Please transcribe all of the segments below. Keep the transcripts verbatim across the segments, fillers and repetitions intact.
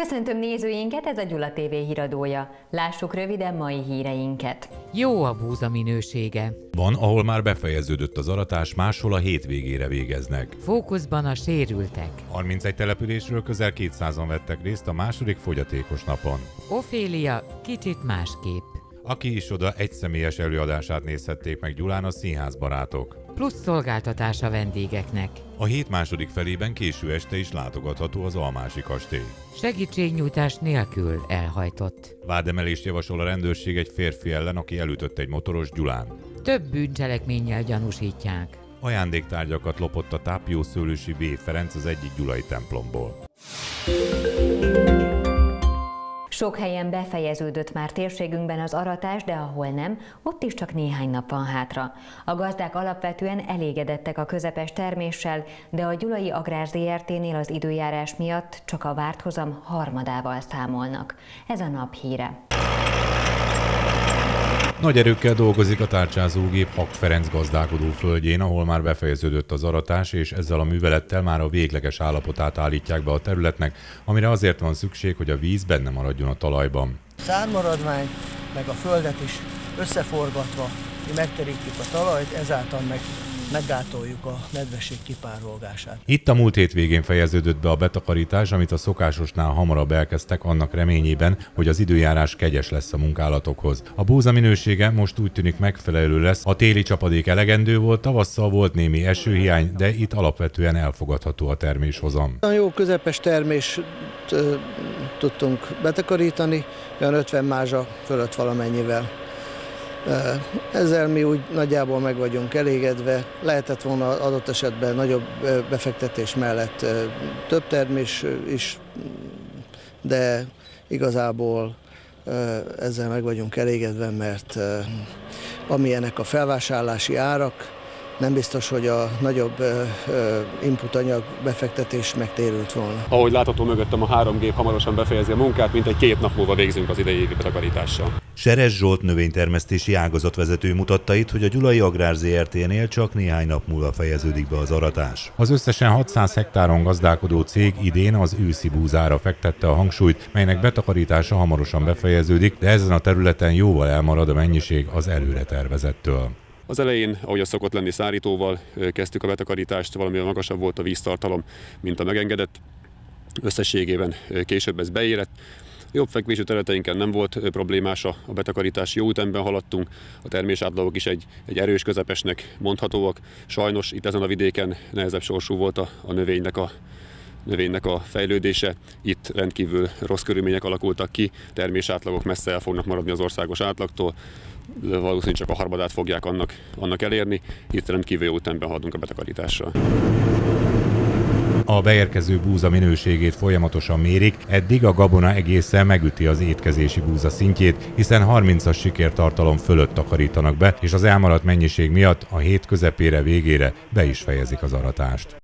Köszöntöm nézőinket, ez a Gyula té vé híradója. Lássuk röviden mai híreinket. Jó a búza minősége. Van, ahol már befejeződött az aratás, máshol a hétvégére végeznek. Fókuszban a sérültek. harmincegy településről közel kétszázan vettek részt a második fogyatékos napon. Ofélia kicsit másképp. Aki is oda egyszemélyes előadását nézhették meg Gyulán, a színházbarátok. Plusz szolgáltatás a vendégeknek. A hét második felében késő este is látogatható az Almási kastély. Segítségnyújtás nélkül elhajtott. Vádemelést javasol a rendőrség egy férfi ellen, aki elütött egy motoros Gyulán. Több bűncselekménnyel gyanúsítják. Ajándéktárgyakat lopott a tápjószőlősi V. Ferenc az egyik gyulai templomból. Sok helyen befejeződött már térségünkben az aratás, de ahol nem, ott is csak néhány nap van hátra. A gazdák alapvetően elégedettek a közepes terméssel, de a Gyulai Agrár zé er té-nél az időjárás miatt csak a várt hozam harmadával számolnak. Ez a nap híre. Nagy erőkkel dolgozik a tárcsázógép Hak Ferenc gazdálkodó földjén, ahol már befejeződött az aratás, és ezzel a művelettel már a végleges állapotát állítják be a területnek, amire azért van szükség, hogy a víz benne maradjon a talajban. Szármaradvány, meg a földet is összeforgatva, mi megterítjük a talajt, ezáltal meg meggátoljuk a nedvesség kipárolgását. Itt a múlt hétvégén fejeződött be a betakarítás, amit a szokásosnál hamarabb elkezdtek annak reményében, hogy az időjárás kegyes lesz a munkálatokhoz. A búza minősége most úgy tűnik megfelelő lesz, a téli csapadék elegendő volt, tavasszal volt némi esőhiány, de itt alapvetően elfogadható a terméshozam. A jó közepes termést tudtunk betakarítani, olyan ötven mázsa fölött valamennyivel. Ezzel mi úgy nagyjából meg vagyunk elégedve. Lehetett volna adott esetben nagyobb befektetés mellett több termés is, de igazából ezzel meg vagyunk elégedve, mert amilyenek a felvásárlási árak, nem biztos, hogy a nagyobb inputanyag befektetés megtérült volna. Ahogy látható mögöttem, a három gép hamarosan befejezi a munkát, mint egy két nap múlva végzünk az idei évi betakarítással. Seres Zsolt növénytermesztési ágazatvezető mutatta itt, hogy a Gyulai Agrár zé er té-nél csak néhány nap múlva fejeződik be az aratás. Az összesen hatszáz hektáron gazdálkodó cég idén az őszi búzára fektette a hangsúlyt, melynek betakarítása hamarosan befejeződik, de ezen a területen jóval elmarad a mennyiség az előre tervezettől. Az elején, ahogy az szokott lenni, szárítóval kezdtük a betakarítást, valamivel magasabb volt a víztartalom, mint a megengedett. Összességében később ez beérett. Jobb fekvésű területeinken nem volt problémás a betakarítás, jó ütemben haladtunk, a termésátlagok is egy, egy erős közepesnek mondhatóak. Sajnos itt ezen a vidéken nehezebb sorsú volt a, a növénynek a növénynek a fejlődése. Itt rendkívül rossz körülmények alakultak ki, termésátlagok messze el fognak maradni az országos átlagtól, valószínűleg csak a harmadát fogják annak, annak elérni. Itt rendkívül jó ütemben haladunk a betakarítással. A beérkező búza minőségét folyamatosan mérik, eddig a gabona egészen megüti az étkezési búza szintjét, hiszen harmincas sikertartalom fölött takarítanak be, és az elmaradt mennyiség miatt a hét közepére végére be is fejezik az aratást.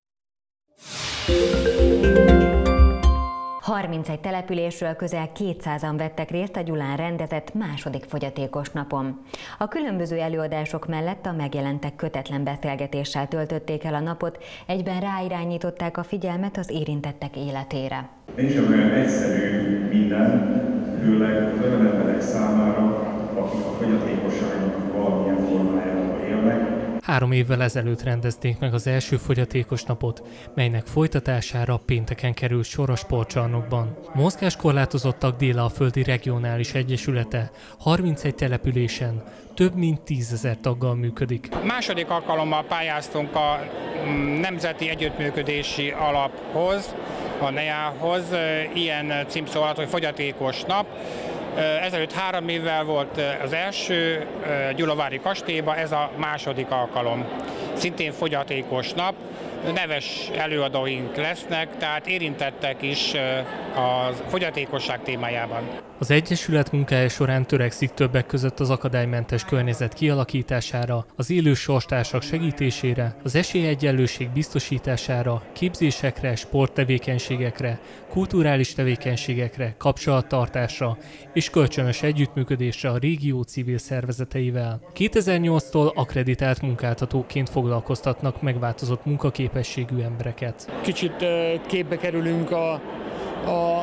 harmincegy településről közel kétszázan vettek részt a Gyulán rendezett második fogyatékos napon. A különböző előadások mellett a megjelentek kötetlen beszélgetéssel töltötték el a napot, egyben ráirányították a figyelmet az érintettek életére. Mégsem olyan egyszerű minden, főleg az olyan emberek számára, akik a fogyatékosságnak valamilyen formájában élnek. Három évvel ezelőtt rendezték meg az első fogyatékos napot, melynek folytatására pénteken került sor a sportcsarnokban. A mozgáskorlátozottak Dél-Alföldi Regionális Egyesülete harmincegy településen több mint tízezer taggal működik. Második alkalommal pályáztunk a Nemzeti Együttműködési Alaphoz, a en e á-hoz, ilyen címszó alatt, hogy fogyatékos nap. Ezelőtt három évvel volt az első Gyulavári kastélyban, ez a második alkalom. Szintén fogyatékos nap, neves előadóink lesznek, tehát érintettek is a fogyatékosság témájában. Az Egyesület munkája során törekszik többek között az akadálymentes környezet kialakítására, az élő sorstársak segítésére, az esélyegyenlőség biztosítására, képzésekre, sporttevékenységekre, kulturális tevékenységekre, kapcsolattartásra és kölcsönös együttműködésre a régió civil szervezeteivel. kétezer-nyolctól akkreditált munkáltatóként foglalkoztatnak megváltozott munkaképességű embereket. Kicsit képbe kerülünk a, a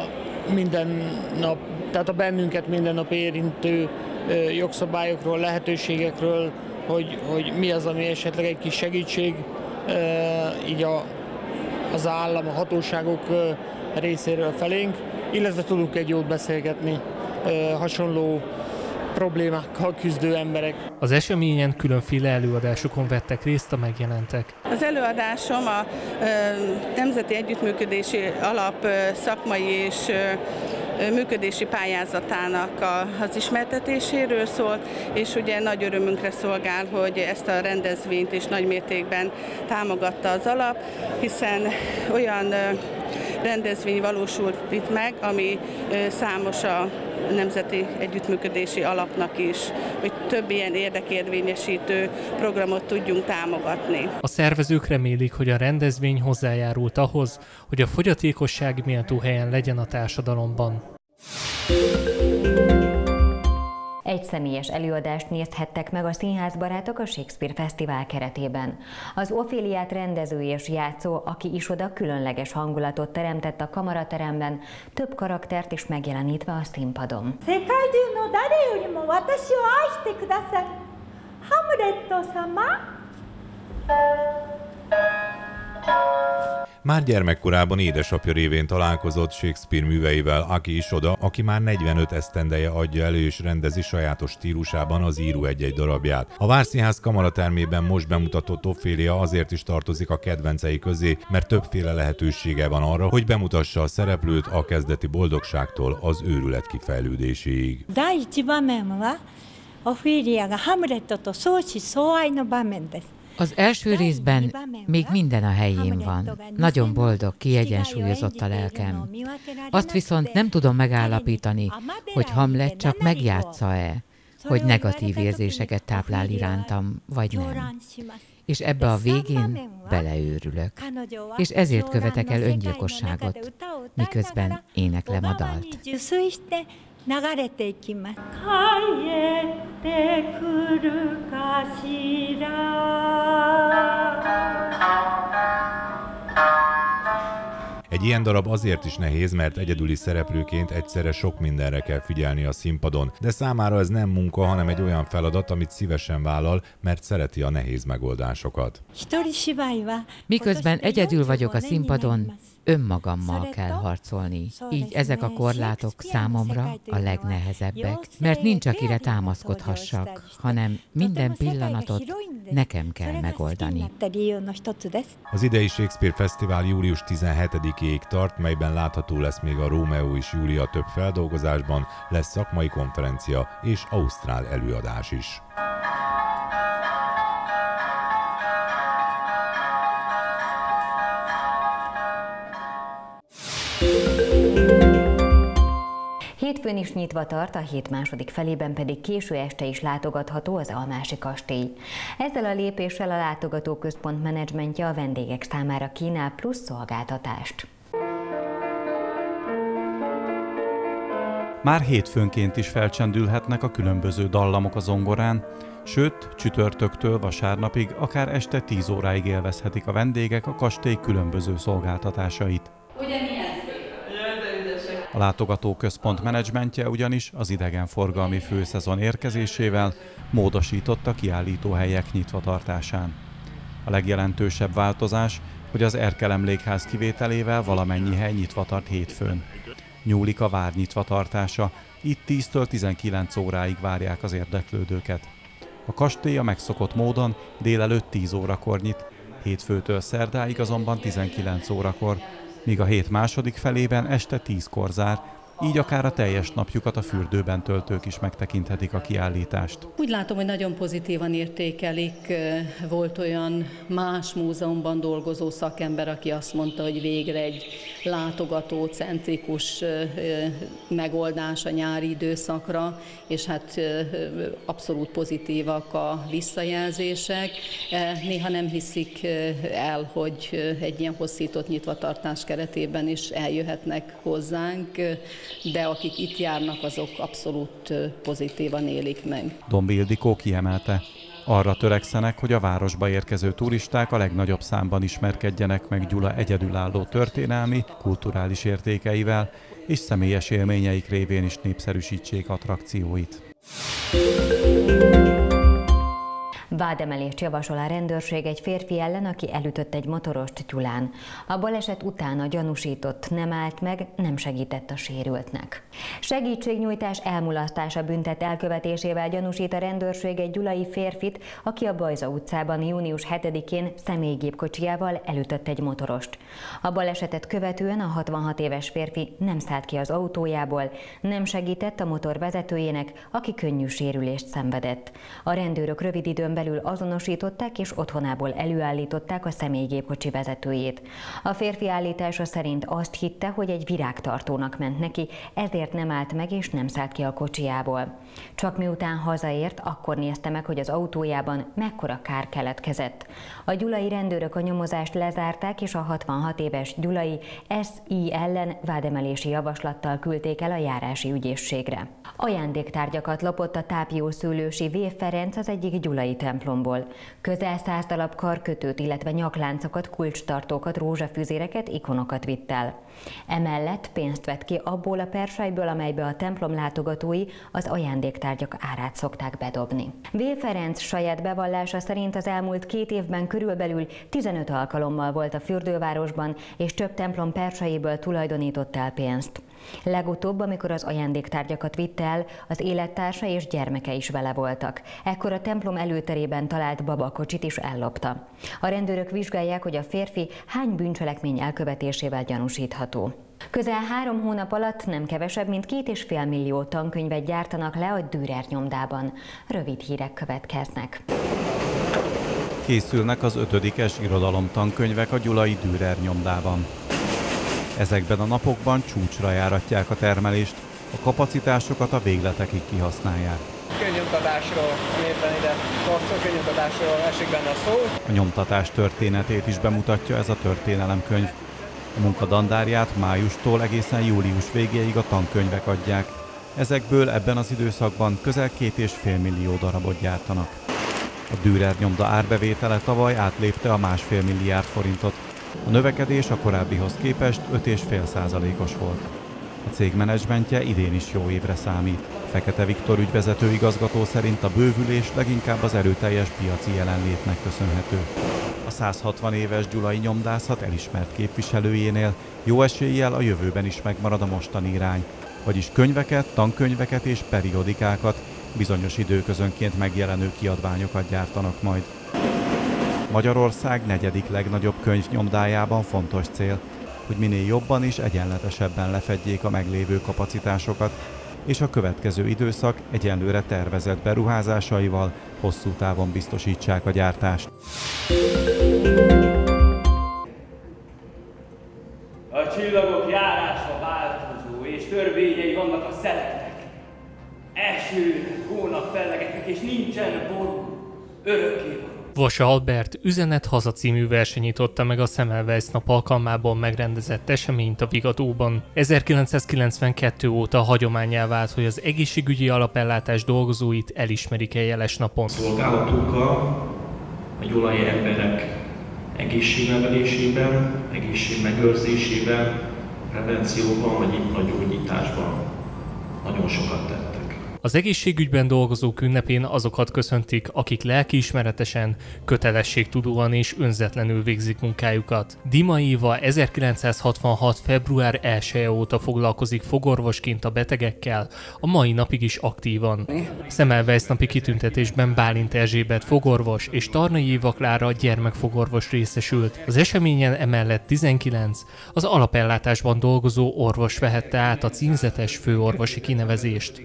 minden nap, tehát a bennünket minden nap érintő jogszabályokról, lehetőségekről, hogy, hogy mi az, ami esetleg egy kis segítség, így a, az állam, a hatóságok részéről felénk, illetve tudunk egy jót beszélgetni hasonló problémákkal küzdő emberek. Az eseményen különféle előadásokon vettek részt a megjelentek. Az előadásom a Nemzeti Együttműködési Alap szakmai és működési pályázatának az ismertetéséről szólt, és ugye nagy örömünkre szolgál, hogy ezt a rendezvényt is nagy mértékben támogatta az alap, hiszen olyan rendezvény valósult itt meg, ami számos a Nemzeti Együttműködési Alapnak is, hogy több ilyen érdekérvényesítő programot tudjunk támogatni. A szervezők remélik, hogy a rendezvény hozzájárult ahhoz, hogy a fogyatékosság méltó helyen legyen a társadalomban. Egy személyes előadást nézhettek meg a színházbarátok a Shakespeare Fesztivál keretében. Az Oféliát rendező és játszó, aki is oda különleges hangulatot teremtett a kamarateremben, több karaktert is megjelenítve a színpadon. Már gyermekkorában édesapja révén találkozott Shakespeare műveivel Aki Isoda, aki már negyvenöt esztendeje adja elő és rendezi sajátos stílusában az író egy-egy darabját. A Várszínház kamaratermében most bemutatott Ofélia azért is tartozik a kedvencei közé, mert többféle lehetősége van arra, hogy bemutassa a szereplőt a kezdeti boldogságtól az őrület kifejlődéséig. Az első részben még minden a helyén van. Nagyon boldog, kiegyensúlyozott a lelkem. Azt viszont nem tudom megállapítani, hogy Hamlet csak megjátsza-e, hogy negatív érzéseket táplál irántam, vagy nem. És ebbe a végén beleőrülök. És ezért követek el öngyilkosságot, miközben éneklem a dalt. 流れていきます。帰ってくるかしら。 Egy ilyen darab azért is nehéz, mert egyedüli szereplőként egyszerre sok mindenre kell figyelni a színpadon, de számára ez nem munka, hanem egy olyan feladat, amit szívesen vállal, mert szereti a nehéz megoldásokat. Miközben egyedül vagyok a színpadon, önmagammal kell harcolni. Így ezek a korlátok számomra a legnehezebbek, mert nincs akire támaszkodhassak, hanem minden pillanatot nekem kell megoldani. Az idei Shakespeare Fesztivál július tizenhetedikéig tart, melyben látható lesz még a Rómeó és Júlia több feldolgozásban, lesz szakmai konferencia és ausztrál előadás is. Hétfőn is nyitva tart, a hét második felében pedig késő este is látogatható az Almási kastély. Ezzel a lépéssel a látogatóközpont menedzsmentje a vendégek számára kínál plusz szolgáltatást. Már hétfőnként is felcsendülhetnek a különböző dallamok a zongorán, sőt, csütörtöktől vasárnapig, akár este tíz óráig élvezhetik a vendégek a kastély különböző szolgáltatásait. A látogatóközpont menedzsmentje ugyanis az idegenforgalmi főszezon érkezésével módosított a kiállítóhelyek nyitvatartásán. A legjelentősebb változás, hogy az Erkel Emlékház kivételével valamennyi hely nyitva tart hétfőn. Nyúlik a vár nyitvatartása, itt tíztől tizenkilenc óráig várják az érdeklődőket. A kastély a megszokott módon délelőtt tíz órakor nyit, hétfőtől szerdáig azonban tizenkilenc órakor, míg a hét második felében este tízkor zár, így akár a teljes napjukat a fürdőben töltők is megtekinthetik a kiállítást. Úgy látom, hogy nagyon pozitívan értékelik. Volt olyan más múzeumban dolgozó szakember, aki azt mondta, hogy végre egy látogatócentrikus megoldás a nyári időszakra, és hát abszolút pozitívak a visszajelzések. Néha nem hiszik el, hogy egy ilyen hosszított nyitvatartás keretében is eljöhetnek hozzánk, de akik itt járnak, azok abszolút pozitívan élik meg. Dombi Ildikó kiemelte, Arra törekszenek, hogy a városba érkező turisták a legnagyobb számban ismerkedjenek meg Gyula egyedülálló történelmi, kulturális értékeivel, és személyes élményeik révén is népszerűsítsék attrakcióit. Vádemelést javasol a rendőrség egy férfi ellen, aki elütött egy motorost Gyulán. A baleset után a gyanúsított nem állt meg, nem segített a sérültnek. Segítségnyújtás elmulasztása büntet elkövetésével gyanúsít a rendőrség egy gyulai férfit, aki a Bajza utcában június hetedikén személygépkocsijával elütött egy motorost. A balesetet követően a hatvanhat éves férfi nem szállt ki az autójából, nem segített a motor vezetőjének, aki könnyű sérülést szenvedett. A rendőrök rövid időn belül azonosították és otthonából előállították a személygépkocsi vezetőjét. A férfi állítása szerint azt hitte, hogy egy virágtartónak ment neki, ezért nem állt meg és nem szállt ki a kocsijából. Csak miután hazaért, akkor nézte meg, hogy az autójában mekkora kár keletkezett. A gyulai rendőrök a nyomozást lezárták, és a hatvanhat éves gyulai es i ellen vádemelési javaslattal küldték el a járási ügyészségre. Ajándéktárgyakat lopott a tápjószőlősi V. Ferenc az egyik gyulai templomból. Közel száz darab karkötőt, illetve nyakláncokat, kulcstartókat, rózsafüzéreket, ikonokat vitt el. Emellett pénzt vett ki abból a persajból, amelybe a templom látogatói az ajándéktárgyak árát szokták bedobni. V. Ferenc saját bevallása szerint az elmúlt két évben körülbelül tizenöt alkalommal volt a fürdővárosban, és több templom persajéből tulajdonított el pénzt. Legutóbb, amikor az ajándéktárgyakat vitte el, az élettársa és gyermeke is vele voltak. Ekkor a templom előterében talált babakocsit is ellopta. A rendőrök vizsgálják, hogy a férfi hány bűncselekmény elkövetésével gyanúsítható. Közel három hónap alatt nem kevesebb, mint két és fél millió tankönyvet gyártanak le a Dürer nyomdában. Rövid hírek következnek. Készülnek az ötödikes irodalomtankönyvek a gyulai Dürer nyomdában. Ezekben a napokban csúcsra járatják a termelést, a kapacitásokat a végletekig kihasználják. Könyvnyomtatásról, amiben ide passzol, könyvnyomtatásról esik benne a szó. A nyomtatás történetét is bemutatja ez a történelemkönyv. A munka dandárját májustól egészen július végéig a tankönyvek adják. Ezekből ebben az időszakban közel két és fél millió darabot gyártanak. A Dürer nyomda árbevétele tavaly átlépte a másfél milliárd forintot. A növekedés a korábbihoz képest öt egész öt százalékos volt. A cég menedzsmentje idén is jó évre számít. Fekete Viktor ügyvezető igazgató szerint a bővülés leginkább az erőteljes piaci jelenlétnek köszönhető. A száz hatvan éves gyulai nyomdászat elismert képviselőjénél jó eséllyel a jövőben is megmarad a mostani irány, vagyis könyveket, tankönyveket és periodikákat, bizonyos időközönként megjelenő kiadványokat gyártanak majd. Magyarország negyedik legnagyobb könyvnyomdájában fontos cél, hogy minél jobban és egyenletesebben lefedjék a meglévő kapacitásokat, és a következő időszak egyenlőre tervezett beruházásaival hosszú távon biztosítsák a gyártást. A csillagok járása változó, és törvényei vannak a szeleknek. Eső, hónap fellegeknek, és nincsen ború, örökké. Vasa Albert Üzenet Haza című verseny nyitotta meg a Semmelweis nap alkalmából megrendezett eseményt a Vigadóban. ezerkilencszázkilencvenkettő óta hagyománnyá vált, hogy az egészségügyi alapellátás dolgozóit elismerik el jeles napon. Szolgálatukkal a gyulai emberek egészségnevelésében, egészségmegőrzésében, prevencióban vagy itt a gyógyításban nagyon sokat tettek. Az egészségügyben dolgozók ünnepén azokat köszöntik, akik lelkiismeretesen, kötelességtudóan és önzetlenül végzik munkájukat. Dima Éva ezerkilencszázhatvanhat február elseje óta foglalkozik fogorvosként a betegekkel, a mai napig is aktívan. Semmelweis napi kitüntetésben Bálint Erzsébet fogorvos és Tarnai Éva Klára gyermekfogorvos részesült. Az eseményen emellett tizenkilenc az alapellátásban dolgozó orvos vehette át a címzetes főorvosi kinevezést.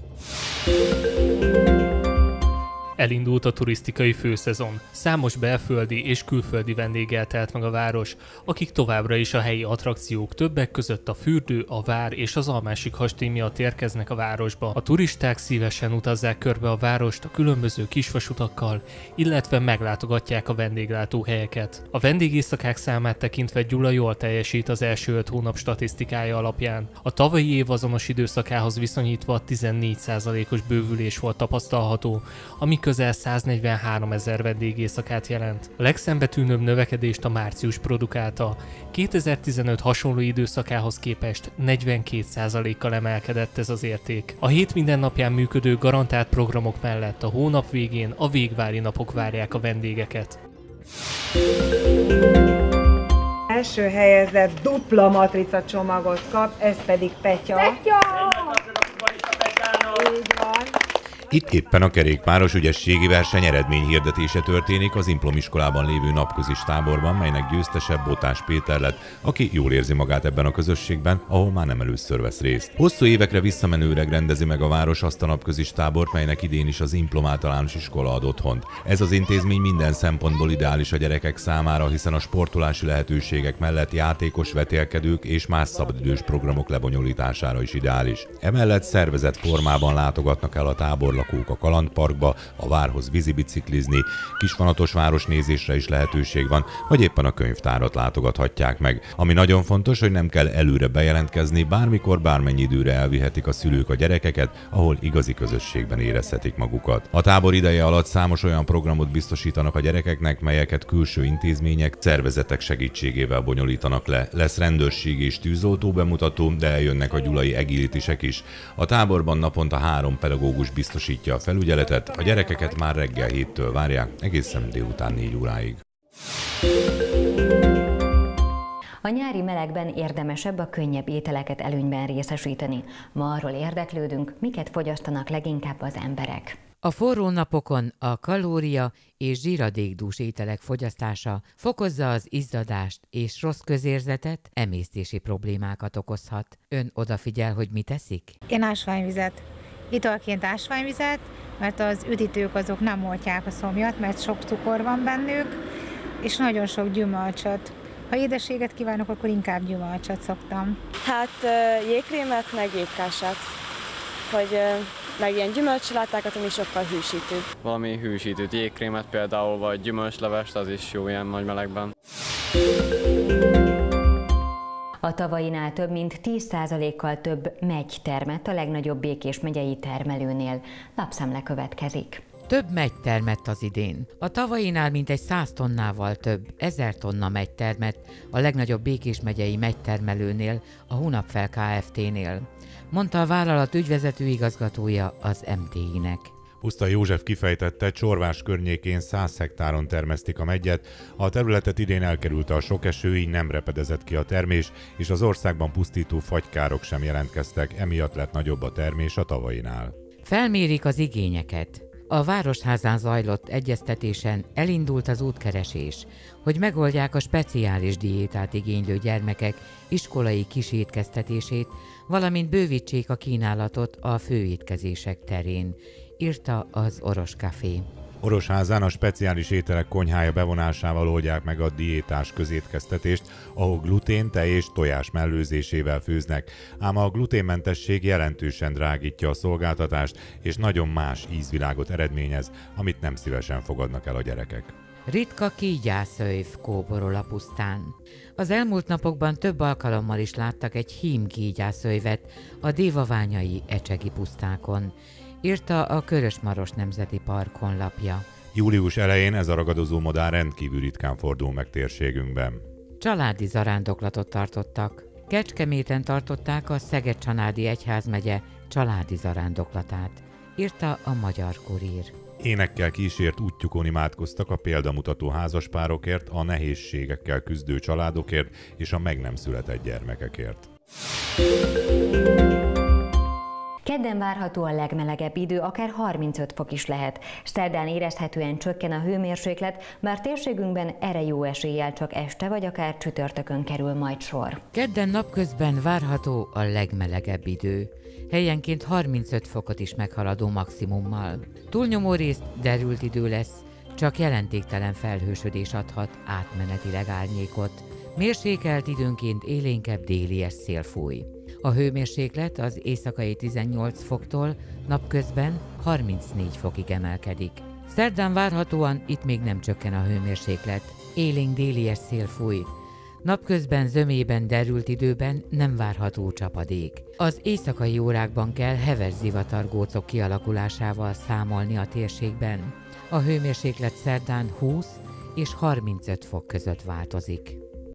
Elindult a turisztikai főszezon. Számos belföldi és külföldi vendéggel telt meg a város, akik továbbra is a helyi attrakciók, többek között a fürdő, a vár és az almási kastély miatt érkeznek a városba. A turisták szívesen utazzák körbe a várost a különböző kisvasutakkal, illetve meglátogatják a vendéglátóhelyeket. A vendégészakák számát tekintve Gyula jól teljesít az első öt hónap statisztikája alapján. A tavalyi év azonos időszakához viszonyítva tizennégy százalékos bővülés volt tapasztalható, ami közel száznegyvenháromezer vendégészakát jelent. A legszembetűnőbb növekedést a március produkálta. kétezer-tizenöt hasonló időszakához képest negyvenkét százalékkal emelkedett ez az érték. A hét mindennapján működő garantált programok mellett a hónap végén a végvári napok várják a vendégeket. Első helyezett dupla matrica csomagot kap, ez pedig Petya. Petya! Így van. Itt éppen a kerékpáros ügyességi verseny eredményhirdetése történik az Implom iskolában lévő napközis táborban, melynek győztese Botás Péter lett, aki jól érzi magát ebben a közösségben, ahol már nem először vesz részt. Hosszú évekre visszamenőleg rendezi meg a város azt a napközis tábort, melynek idén is az Implom általános iskola ad otthont. Ez az intézmény minden szempontból ideális a gyerekek számára, hiszen a sportolási lehetőségek mellett játékos, vetélkedők és más szabadidős programok lebonyolítására is ideális. Emellett szervezett formában látogatnak el a tábor lakók a kalandparkba, a várhoz vízibiciklizni, kisvonatos városnézésre is lehetőség van, vagy éppen a könyvtárat látogathatják meg. Ami nagyon fontos, hogy nem kell előre bejelentkezni, bármikor, bármennyi időre elvihetik a szülők a gyerekeket, ahol igazi közösségben érezhetik magukat. A tábor ideje alatt számos olyan programot biztosítanak a gyerekeknek, melyeket külső intézmények, szervezetek segítségével bonyolítanak le. Lesz rendőrség és tűzoltó bemutató, de eljönnek a gyulai egilitisek is. A táborban naponta három pedagógus biztosít a felügyeletet, a gyerekeket már reggel héttől várják, egészen délután négy óráig. A nyári melegben érdemesebb a könnyebb ételeket előnyben részesíteni. Ma arról érdeklődünk, miket fogyasztanak leginkább az emberek. A forró napokon a kalória és zsíradékdús ételek fogyasztása fokozza az izzadást és rossz közérzetet, emésztési problémákat okozhat. Ön odafigyel, hogy mit eszik? Én ásványvizet. Italként ásványvizet, mert az üdítők azok nem oltják a szomjat, mert sok cukor van bennük, és nagyon sok gyümölcsöt. Ha édességet kívánok, akkor inkább gyümölcsöt szoktam. Hát jégkrémet, meg jégkását, hogy meg ilyen gyümölcsalátákat, ami sokkal hűsítőbb. Valami hűsítőt, jégkrémet például, vagy gyümölcslevest, az is jó ilyen nagy melegben. A tavainál több mint tíz százalékkal több meggy termett a legnagyobb Békés megyei termelőnél. Lapszemle következik. Több meggy termett az idén. A tavainál mintegy száz tonnával több, ezer tonna meggy termett a legnagyobb Békés megyei megytermelőnél, a Hunapfel Kft-nél, mondta a vállalat ügyvezető igazgatója az em té i-nek. Pusztai József kifejtette, Csorvás környékén száz hektáron termesztik a meggyet, a területet idén elkerülte a sok eső, így nem repedezett ki a termés, és az országban pusztító fagykárok sem jelentkeztek, emiatt lett nagyobb a termés a tavainál. Felmérik az igényeket. A Városházán zajlott egyeztetésen elindult az útkeresés, hogy megoldják a speciális diétát igénylő gyermekek iskolai kisétkeztetését, valamint bővítsék a kínálatot a főétkezések terén, írta az Oros Café. Orosházán a speciális ételek konyhája bevonásával oldják meg a diétás közétkeztetést, ahol glutén, tej és tojás mellőzésével főznek, ám a gluténmentesség jelentősen drágítja a szolgáltatást, és nagyon más ízvilágot eredményez, amit nem szívesen fogadnak el a gyerekek. Ritka kígyászöjv kóborol a pusztán. Az elmúlt napokban több alkalommal is láttak egy hím kígyászöjvet a dévaványai ecsegi pusztákon, írta a Körös-Maros Nemzeti Park honlapja. Július elején ez a ragadozó madár rendkívül ritkán fordul meg térségünkben. Családi zarándoklatot tartottak. Kecskeméten tartották a Szeged-Csanádi Egyházmegye családi zarándoklatát, írta a Magyar Kurír. Énekkel kísért útjukon imádkoztak a példamutató házaspárokért, a nehézségekkel küzdő családokért és a meg nem született gyermekekért. Kedden várható a legmelegebb idő, akár harmincöt fok is lehet. Szerdán érezhetően csökken a hőmérséklet, bár térségünkben erre jó eséllyel csak este vagy akár csütörtökön kerül majd sor. Kedden napközben várható a legmelegebb idő, helyenként harmincöt fokot is meghaladó maximummal. Túlnyomó részt derült idő lesz, csak jelentéktelen felhősödés adhat átmenetileg árnyékot. Mérsékelt időnként élénkebb délies szél fúj. A hőmérséklet az éjszakai tizennyolc foktól napközben harmincnégy fokig emelkedik. Szerdán várhatóan itt még nem csökken a hőmérséklet. Élénk délies szél fúj. Napközben zömében derült időben nem várható csapadék. Az éjszakai órákban kell heves zivatargócok kialakulásával számolni a térségben. A hőmérséklet szerdán húsz és harmincöt fok között változik.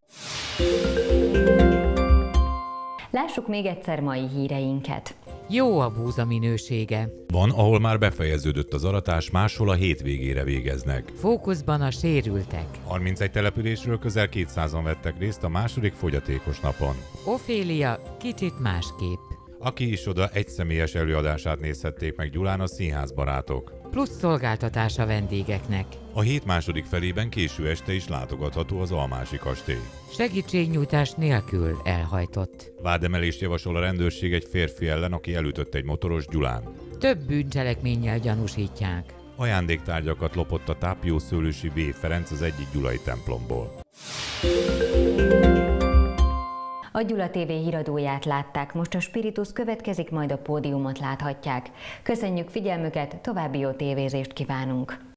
Lássuk még egyszer mai híreinket. Jó a búza minősége. Van, ahol már befejeződött az aratás, máshol a hétvégére végeznek. Fókuszban a sérültek. harmincegy településről közel kétszázan vettek részt a második fogyatékos napon. Ofélia kicsit másképp. Aki is oda egyszemélyes előadását nézhették meg Gyulán a színházbarátok. Plusz szolgáltatás a vendégeknek. A hét második felében késő este is látogatható az Almási kastély. Segítségnyújtás nélkül elhajtott. Vádemelést javasol a rendőrség egy férfi ellen, aki elütött egy motoros Gyulán. Több bűncselekménnyel gyanúsítják. Ajándéktárgyakat lopott a tápjószőlősi V. Ferenc az egyik gyulai templomból. A Gyula té vé híradóját látták, most a Spiritus következik, majd a pódiumot láthatják. Köszönjük figyelmüket, további jó tévézést kívánunk!